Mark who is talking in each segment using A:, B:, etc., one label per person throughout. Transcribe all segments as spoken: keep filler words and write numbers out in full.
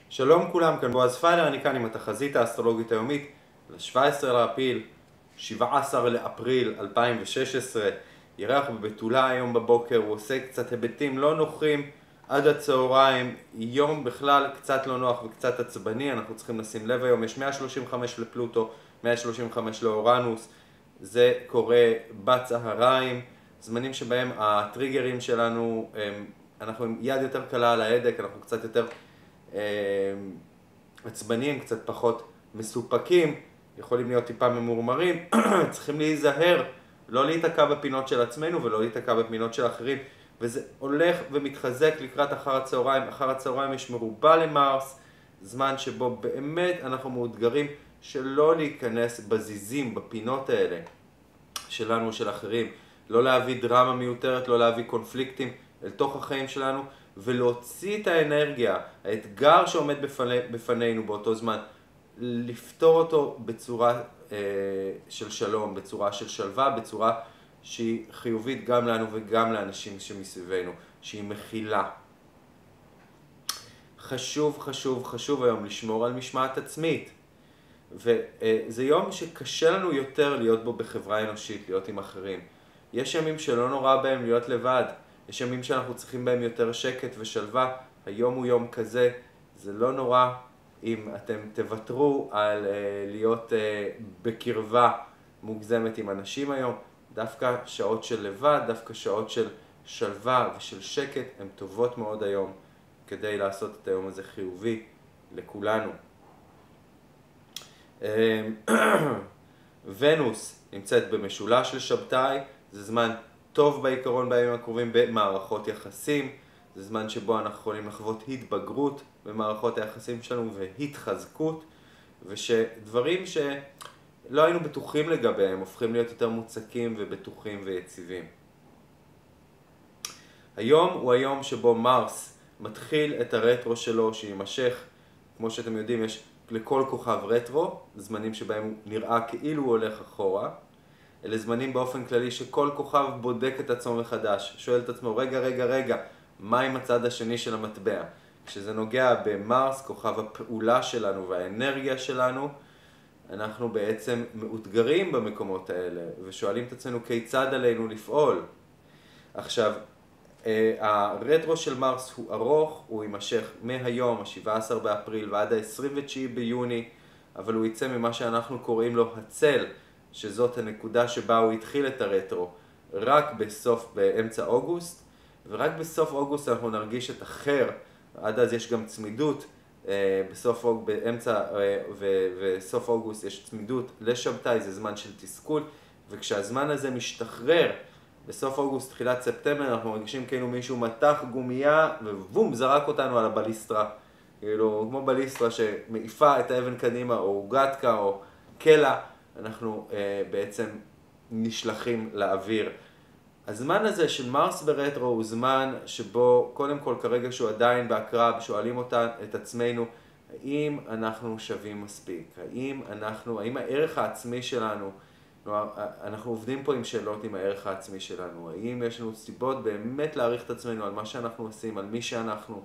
A: שלום כולם, כאן בועז פיילר, אני כאן עם התחזית האסטרולוגית היומית ל-שבעה עשר לאפריל, שבעה עשר לאפריל אלפיים ושש עשרה. ירח בבתולה היום בבוקר, הוא עושה קצת היבטים לא נוחים עד הצהריים, יום בכלל קצת לא נוח וקצת עצבני, אנחנו צריכים לשים לב היום, יש מאה שלושים וחמש לפלוטו, מאה שלושים וחמש לאורנוס, זה קורה בצהריים, זמנים שבהם הטריגרים שלנו, אנחנו עם יד יותר קלה על ההדק, אנחנו קצת יותר עצבניים, קצת פחות מסופקים, יכולים להיות טיפה ממורמרים, צריכים להיזהר, לא להיתקע בפינות של עצמנו ולא להיתקע בפינות של אחרים, וזה הולך ומתחזק לקראת אחר הצהריים. אחר הצהריים יש מרובה למרס, זמן שבו באמת אנחנו מאותגרים שלא להיכנס בזיזים, בפינות האלה שלנו ושל אחרים, לא להביא דרמה מיותרת, לא להביא קונפליקטים אל תוך החיים שלנו, ולהוציא את האנרגיה, האתגר שעומד בפני, בפנינו באותו זמן, לפתור אותו בצורה אה, של שלום, בצורה של שלווה, בצורה שהיא חיובית גם לנו וגם לאנשים שמסביבנו, שהיא מכילה. חשוב, חשוב, חשוב היום לשמור על משמעת עצמית. וזה יום שקשה לנו יותר להיות בו בחברה אנושית, להיות עם אחרים. יש ימים שלא נורא בהם להיות לבד. יש ימים שאנחנו צריכים בהם יותר שקט ושלווה. היום הוא יום כזה. זה לא נורא אם אתם תוותרו על uh, להיות uh, בקרבה מוגזמת עם אנשים היום. דווקא שעות של לבד, דווקא שעות של שלווה ושל שקט, הן טובות מאוד היום כדי לעשות את היום הזה חיובי לכולנו. ונוס נמצאת במשולש של שבתאי, זה זמן טוב בעיקרון בימים הקרובים במערכות יחסים, זה זמן שבו אנחנו יכולים לחוות התבגרות במערכות היחסים שלנו והתחזקות, ושדברים שלא היינו בטוחים לגביהם הופכים להיות יותר מוצקים ובטוחים ויציבים. היום הוא היום שבו מרס מתחיל את הרטרו שלו שימשך, כמו שאתם יודעים יש לכל כוכב רטרו, זמנים שבהם הוא נראה כאילו הוא הולך אחורה. אלה זמנים באופן כללי שכל כוכב בודק את עצמו מחדש, שואל את עצמו, רגע, רגע, רגע, מה עם הצד השני של המטבע? כשזה נוגע במרס, כוכב הפעולה שלנו והאנרגיה שלנו, אנחנו בעצם מאותגרים במקומות האלה, ושואלים את עצמנו כיצד עלינו לפעול. עכשיו, הרטרו של מרס הוא ארוך, הוא יימשך מהיום, ה-שבעה עשר באפריל ועד ה-עשרים ותשעה ביוני, אבל הוא יצא ממה שאנחנו קוראים לו הצל, שזאת הנקודה שבה הוא התחיל את הרטרו, רק בסוף, באמצע אוגוסט, ורק בסוף אוגוסט אנחנו נרגיש את אחר, עד אז יש גם צמידות, בסוף אוג, באמצע ו- וסוף אוגוסט יש צמידות לשבתאי, זה זמן של תסכול, וכשהזמן הזה משתחרר, בסוף אוגוסט, תחילת ספטמבר, אנחנו מרגישים כאילו מישהו מתח גומייה ובום, זרק אותנו על הבליסטרה. כאילו, כמו בליסטרה שמעיפה את האבן קדימה, או גטקה, או קלע, אנחנו אה, בעצם נשלחים לאוויר. הזמן הזה של מרס ברטרו הוא זמן שבו, קודם כל, כרגע שהוא עדיין בהקרב, שואלים אותה, את עצמנו, האם אנחנו שווים מספיק? האם אנחנו, האם הערך העצמי שלנו, אנחנו עובדים פה עם שאלות עם הערך העצמי שלנו, האם יש לנו סיבות באמת להעריך את עצמנו על מה שאנחנו עושים, על מי שאנחנו.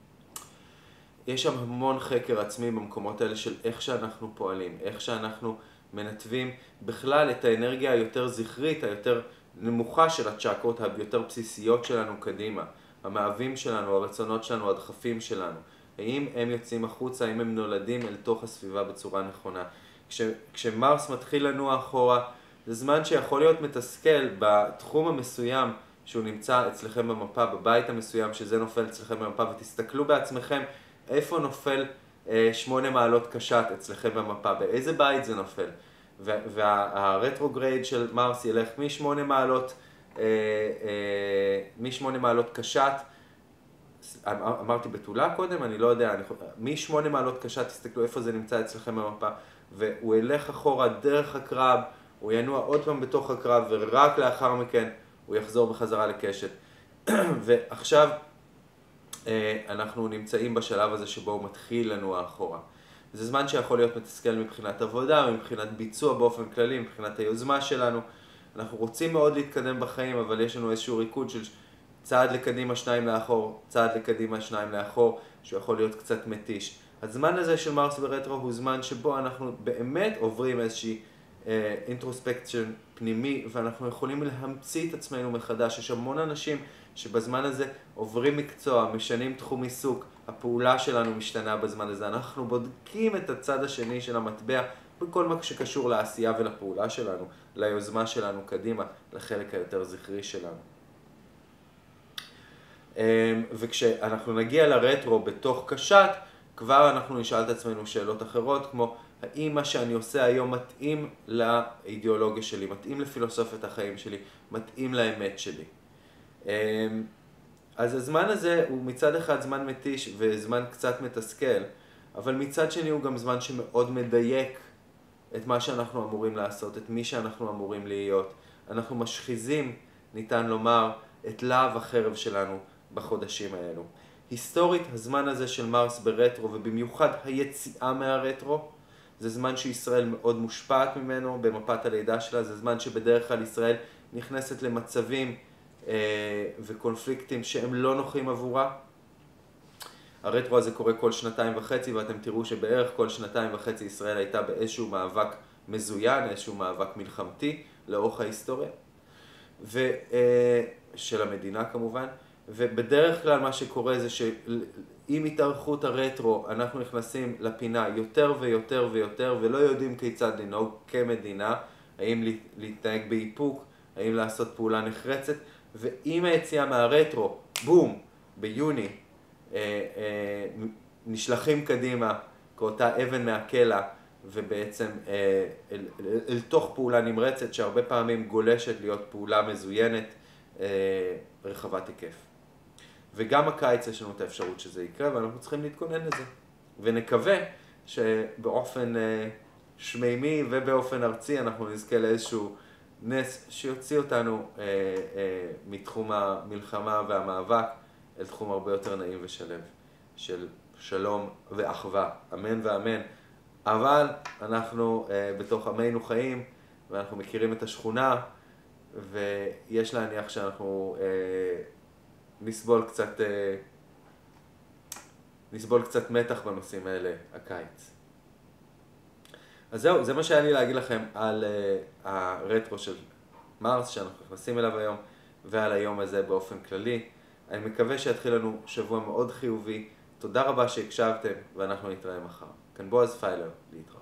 A: יש שם המון חקר עצמי במקומות האלה של איך שאנחנו פועלים, איך שאנחנו מנתבים בכלל את האנרגיה היותר זכרית, היותר נמוכה של הצ'קרות, היותר בסיסיות שלנו קדימה, המאהבים שלנו, הרצונות שלנו, הדחפים שלנו. האם הם יוצאים החוצה, האם הם נולדים אל תוך הסביבה בצורה נכונה. כש, כשמרס מתחיל לנוע אחורה, זה זמן שיכול להיות מתסכל בתחום המסוים שהוא נמצא אצלכם במפה, בבית המסוים שזה נופל אצלכם במפה, ותסתכלו בעצמכם איפה נופל אה, שמונה מעלות קשת אצלכם במפה, באיזה בית זה נופל. והרטרוגרייד של מרס ילך משמונה מעלות, אה, אה, משמונה מעלות קשת, אמרתי בתולה קודם, אני לא יודע, אני, משמונה מעלות קשת, תסתכלו איפה זה נמצא אצלכם במפה, והוא ילך אחורה דרך הקרב, הוא ינוע עוד פעם בתוך הקרב, ורק לאחר מכן הוא יחזור בחזרה לקשת. ועכשיו אנחנו נמצאים בשלב הזה שבו הוא מתחיל לנוע אחורה. זה זמן שיכול להיות מתסכל מבחינת עבודה, מבחינת ביצוע באופן כללי, מבחינת היוזמה שלנו. אנחנו רוצים מאוד להתקדם בחיים, אבל יש לנו איזשהו ריקוד של צעד לקדימה, שניים לאחור, צעד לקדימה, שניים לאחור, שהוא יכול להיות קצת מתיש. הזמן הזה של מרס ברטרו הוא זמן שבו אנחנו באמת עוברים איזושהי אינטרוספקציה פנימי, ואנחנו יכולים להמציא את עצמנו מחדש. יש המון אנשים שבזמן הזה עוברים מקצוע, משנים תחום עיסוק, הפעולה שלנו משתנה בזמן הזה. אנחנו בודקים את הצד השני של המטבע בכל מה שקשור לעשייה ולפעולה שלנו, ליוזמה שלנו קדימה, לחלק היותר זכרי שלנו. וכשאנחנו נגיע לרטרו בתוך קשת, כבר אנחנו נשאל את עצמנו שאלות אחרות, כמו האם מה שאני עושה היום מתאים לאידיאולוגיה שלי, מתאים לפילוסופיית החיים שלי, מתאים לאמת שלי. אז הזמן הזה הוא מצד אחד זמן מתיש וזמן קצת מתסכל, אבל מצד שני הוא גם זמן שמאוד מדייק את מה שאנחנו אמורים לעשות, את מי שאנחנו אמורים להיות. אנחנו משחיזים, ניתן לומר, את להב החרב שלנו בחודשים האלו. היסטורית, הזמן הזה של מרס ברטרו, ובמיוחד היציאה מהרטרו, זה זמן שישראל מאוד מושפעת ממנו במפת הלידה שלה, זה זמן שבדרך כלל ישראל נכנסת למצבים אה, וקונפליקטים שהם לא נוחים עבורה. הרטרו הזה קורה כל שנתיים וחצי, ואתם תראו שבערך כל שנתיים וחצי ישראל הייתה באיזשהו מאבק מזוין, איזשהו מאבק מלחמתי לאורך ההיסטוריה, ו, אה, של המדינה כמובן. ובדרך כלל מה שקורה זה שעם התארכות הרטרו אנחנו נכנסים לפינה יותר ויותר ויותר ולא יודעים כיצד לנהוג כמדינה, האם להתנהג באיפוק, האם לעשות פעולה נחרצת, ועם היציאה מהרטרו, בום, ביוני, אה, אה, נשלחים קדימה כאותה אבן מהקלע ובעצם אה, אל, אל, אל תוך פעולה נמרצת שהרבה פעמים גולשת להיות פעולה מזוינת אה, רחבת היקף. וגם הקיץ יש לנו את האפשרות שזה יקרה, ואנחנו צריכים להתכונן לזה. ונקווה שבאופן אה, שמימי ובאופן ארצי אנחנו נזכה לאיזשהו נס שיוציא אותנו אה, אה, מתחום המלחמה והמאבק אל תחום הרבה יותר נעים ושלב של שלום ואחווה. אמן ואמן. אבל אנחנו אה, בתוך עמנו חיים, ואנחנו מכירים את השכונה, ויש להניח שאנחנו אה, נסבול קצת, אה, נסבול קצת מתח בנושאים האלה הקיץ. אז זהו, זה מה שהיה לי להגיד לכם על אה, הרטרו של מרס שאנחנו נכנסים אליו היום, ועל היום הזה באופן כללי. אני מקווה שיתחיל לנו שבוע מאוד חיובי. תודה רבה שהקשבתם, ואנחנו נתראה מחר. כאן בועז פיילר, להתראות.